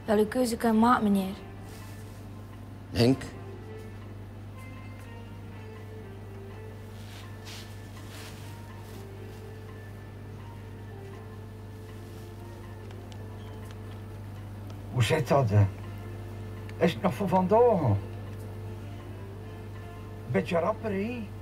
Wel uw keuze kan maken, meneer. Henk? Hoe zit dat? Hè? Is het nog voor vandaag? Beetje rapper, hè?